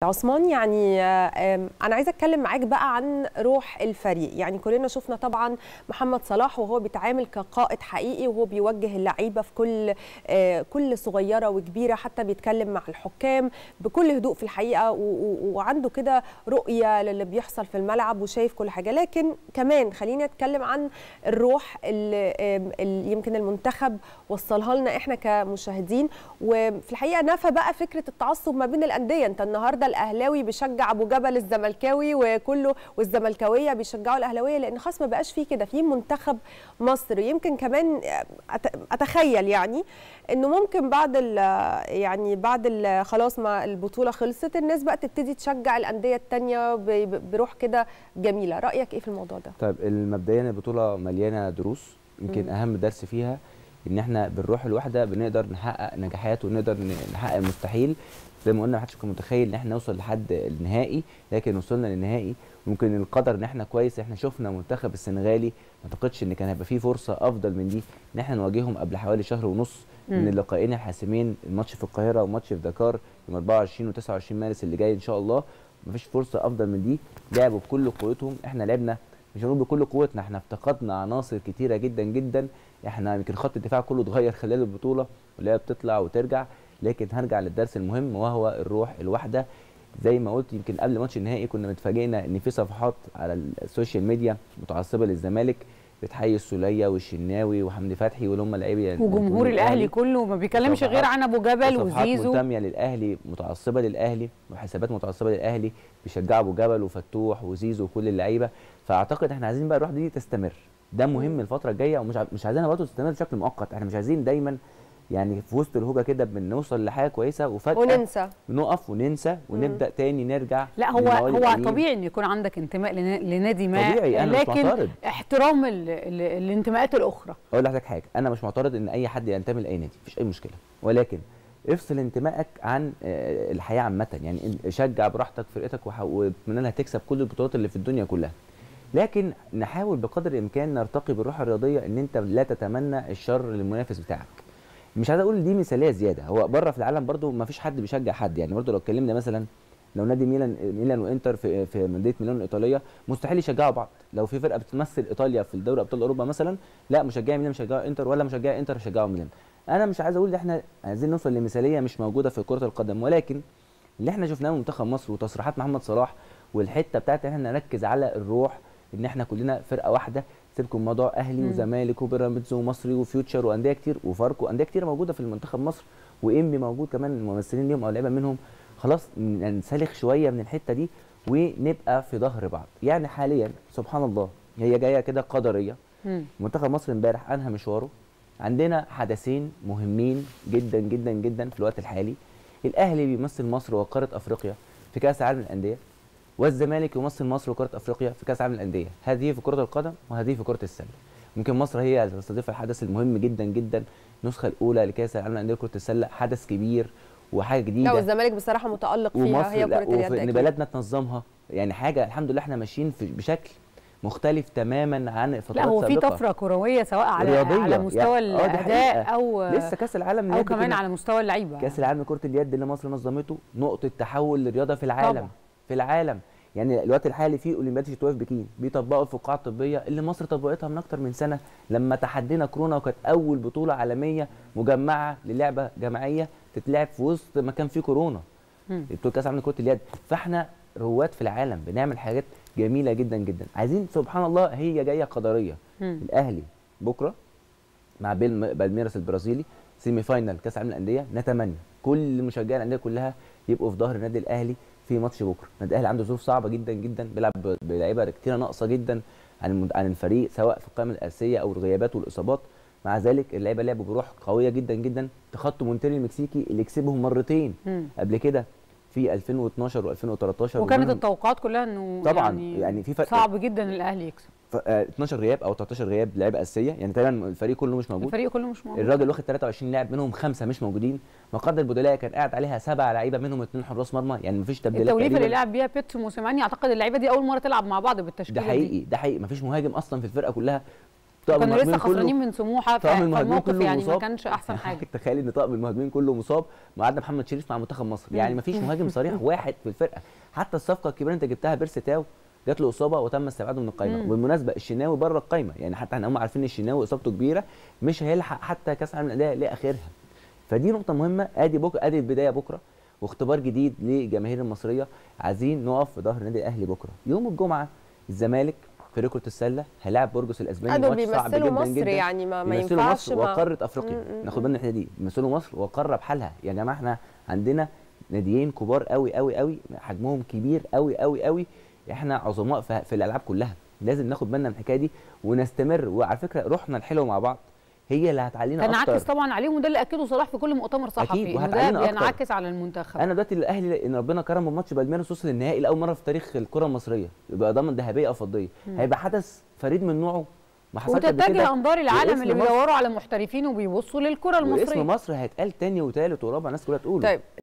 عثمان، يعني أنا عايزة أتكلم معاك بقى عن روح الفريق. يعني كلنا شفنا طبعا محمد صلاح وهو بيتعامل كقائد حقيقي، وهو بيوجه اللعيبة في كل صغيرة وكبيرة، حتى بيتكلم مع الحكام بكل هدوء في الحقيقة، وعنده كده رؤية للي بيحصل في الملعب وشايف كل حاجة. لكن كمان خليني أتكلم عن الروح اللي يمكن المنتخب وصلها لنا إحنا كمشاهدين، وفي الحقيقة نفى بقى فكرة التعصب ما بين الأندية. أنت النهاردة الاهلاوي بيشجع ابو جبل الزملكاوي وكله، والزملكاويه بيشجعوا الاهلاويه، لان خلاص ما بقاش فيه كده. في منتخب مصر يمكن كمان اتخيل يعني انه ممكن بعد خلاص ما البطوله خلصت، الناس بقى تبتدي تشجع الانديه الثانيه بروح كده جميله. رايك ايه في الموضوع ده؟ طيب، مبدئيا البطوله مليانه دروس، يمكن اهم درس فيها ان احنا بالروح الواحده بنقدر نحقق نجاحات ونقدر نحقق المستحيل. زي ما قلنا، محدش كان متخيل ان احنا نوصل لحد النهائي، لكن وصلنا للنهائي. ممكن القدر ان احنا كويس، احنا شفنا منتخب السنغالي، ما اعتقدش ان كان هيبقى فيه فرصه افضل من دي ان احنا نواجههم قبل حوالي شهر ونص من اللقاءين الحاسمين، الماتش في القاهره وماتش في دكار يوم 24 و29 مارس اللي جاي ان شاء الله. مفيش فرصه افضل من دي. لعبوا بكل قوتهم، احنا لعبنا مش هنقول بكل قوتنا، احنا افتقدنا عناصر كتيره جدا جدا. احنا يمكن خط الدفاع كله اتغير خلال البطوله، واللي هي بتطلع وترجع. لكن هرجع للدرس المهم، وهو الروح الواحده. زي ما قلت، يمكن قبل ماتش النهائي كنا متفاجئنا ان في صفحات على السوشيال ميديا متعصبه للزمالك بتحيي السوليه والشناوي وحمدي فتحي، واللي هم لعيبه وجمهور الاهلي كله ما بيكلمش غير عن ابو جبل وزيزو. صفحات منتميه للاهلي، متعصبه للاهلي، وحسابات متعصبه للاهلي بيشجعوا ابو جبل وفتوح وزيزو وكل اللعيبه. فاعتقد احنا عايزين بقى الروح دي تستمر، ده مهم الفتره الجايه، ومش عايزينها برضه تستمر بشكل مؤقت. احنا مش عايزين دايما يعني في وسط الهوجه كده بنوصل لحاجه كويسه وفجاه نقف وننسى ونبدا تاني نرجع. لا، هو طبيعي ان يكون عندك انتماء لنادي ما، طبيعي، أنا لكن مش معترض. احترام الانتماءات الاخرى. اقول لحضرتك حاجه، انا مش معترض ان اي حد ينتمي لاي نادي، مفيش اي مشكله، ولكن افصل انتمائك عن الحياه عامه. يعني شجع براحتك فرقتك واتمنى لها تكسب كل البطولات اللي في الدنيا كلها، لكن نحاول بقدر الامكان نرتقي بالروح الرياضيه، ان انت لا تتمنى الشر للمنافس بتاعك. مش عايز اقول دي مثاليه زياده، هو بره في العالم برضو ما فيش حد بيشجع حد. يعني برضو لو اتكلمنا مثلا، لو نادي ميلان وانتر في مدينه ميلان الايطاليه مستحيل يشجعوا بعض. لو في فرقه بتمثل ايطاليا في الدوري ابطال اوروبا مثلا، لا مشجعي ميلان يشجعوا انتر، ولا مشجعي انتر يشجعوا ميلان. انا مش عايز اقول ان احنا عايزين نوصل لمثاليه مش موجوده في كره القدم، ولكن اللي احنا شفناه من منتخب مصر وتصريحات محمد صلاح والحته بتاعت ان احنا نركز على الروح، ان احنا كلنا فرقه واحده. سيبكم موضوع اهلي وزمالك وبيراميدز ومصري وفيوتشر وانديه كتير وفاركو، انديه كتير موجوده في المنتخب مصر، وانبي موجود كمان، الممثلين ليهم او لعيبه منهم. خلاص ننسلخ شويه من الحته دي ونبقى في ظهر بعض. يعني حاليا سبحان الله هي جايه كده قدريه. منتخب مصر امبارح انهى مشواره. عندنا حدثين مهمين جدا جدا جدا في الوقت الحالي. الاهلي بيمثل مصر وقاره افريقيا في كاس العالم للانديه، والزمالك يمثل مصر وكره افريقيا في كاس العالم للانديه. هذه في كره القدم وهذه في كره السله. ممكن مصر هي اللي تستضيف الحدث المهم جدا جدا، النسخه الاولى لكاس العالم للانديه كره السله، حدث كبير وحاجه جديده. لا، والزمالك بصراحه متالق فيها، هي كره اليد، ان بلدنا تنظمها. يعني حاجه الحمد لله احنا ماشيين بشكل مختلف تماما عن فترات سابقه. لا، هو في طفره كرويه سواء على مستوى يعني الاداء او لسه كاس العالم او كمان على مستوى اللعيبه. كاس العالم لكره اليد اللي مصر نظمته نقطه تحول للرياضه في العالم طبعا. في العالم. يعني الوقت الحالي في اولمبياد شتويه في بكين بيطبقوا الفقاعه الطبيه اللي مصر طبقتها من اكتر من سنه لما تحدينا كورونا، وكانت اول بطوله عالميه مجمعه للعبه جماعيه تتلعب في وسط مكان فيه كورونا. بطوله كاس العالم لكره اليد. فاحنا رواد في العالم بنعمل حاجات جميله جدا جدا. عايزين سبحان الله هي جايه قدريه. الاهلي بكره مع بالميراس البرازيلي سيمي فاينال كاس العالم للانديه. نتمنى كل مشجعي الانديه كلها يبقوا في ظهر النادي الاهلي في ماتش بكره. النادي الاهلي عنده ظروف صعبه جدا جدا، بيلعب بلعيبه كتيره ناقصه جدا عن الفريق، سواء في القائمه الاساسيه او الغيابات والاصابات. مع ذلك اللعيبه لعبوا بروح قويه جدا جدا، تخطوا مونتيري المكسيكي اللي كسبهم مرتين قبل كده في 2012 و2013، وكانت التوقعات كلها انه طبعا يعني في فرق صعب جدا الاهلي يكسب. 12 غياب او 13 غياب لعيبه اساسيه، يعني تقريبا الفريق كله مش موجود. الراجل واخد 23 لاعب منهم 5 مش موجودين. مقاعد البدلاء كان قاعد عليها 7 لعيبه منهم 2 حراس مرمى، يعني مفيش تبديلات. التوليفه اللي لعب بيها بيتسو موسيماني اعتقد اللعيبه دي اول مره تلعب مع بعض بالتشكيله ده حقيقي دي. ده حقيقي، مفيش مهاجم اصلا في الفرقه كلها. كانوا لسه خسرانين من سموحه، فالموقف يعني ما كانش احسن حاجه. تخيل ان طاقم المهاجمين كله مصاب، ما عدا محمد شريف مع منتخب مصر. يعني ما فيش مهاجم صريح واحد في الفرقه. حتى الصفقه الكبيره انت جبتها بيرسي تاو جات له اصابه وتم استبعاده من القائمه. وبالمناسبه الشناوي بره القائمه، يعني حتى هم عارفين الشناوي اصابته كبيره، مش هيلحق حتى كاس العالم للانديه لاخرها. فدي نقطه مهمه. ادي بكره، ادي البدايه بكره، واختبار جديد للجماهير المصريه. عايزين نقف في ظهر النادي الاهلي بكره. يوم الجمعه الزمالك في كره السله هيلاعب بورجوس الاسباني، ماتش صعب جدا مصر جدا. يعني ما ينفعش مصر وقاره افريقيا. ناخد بالنا الحته دي، بيمثلوا مصر وقاره بحالها. يا جماعه احنا عندنا ناديين كبار قوي قوي قوي، حجمهم كبير قوي قوي قوي، احنا عظماء في الالعاب كلها. لازم ناخد بالنا من الحكايه دي ونستمر. وعلى فكره روحنا الحلوه مع بعض هي اللي هتعلينا اكتر. تنعكس طبعا عليهم، وده اللي اكده صلاح في كل مؤتمر صحفي، انه ده بينعكس على المنتخب. انا دلوقتي الاهلي ان ربنا كرمه بماتش بالميراس وصل النهائي لاول مره في تاريخ الكره المصريه، يبقى ضامن ذهبيه او فضيه. هيبقى حدث فريد من نوعه ما حصلش قبل كده. وتتجه انظار العالم اللي بيدوروا على محترفين وبيبصوا للكره المصريه. واسم مصر هيتقال تاني وتالت ورابع، الناس كلها تقوله. طيب